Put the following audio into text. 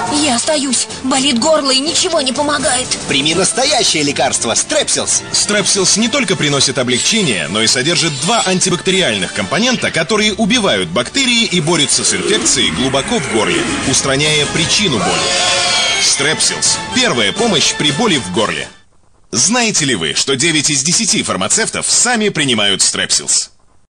Я остаюсь. Болит горло и ничего не помогает. Прими настоящее лекарство Strepsils. Strepsils не только приносит облегчение, но и содержит 2 антибактериальных компонента, которые убивают бактерии и борются с инфекцией глубоко в горле, устраняя причину боли. Strepsils – первая помощь при боли в горле. Знаете ли вы, что 9 из 10 фармацевтов сами принимают Strepsils?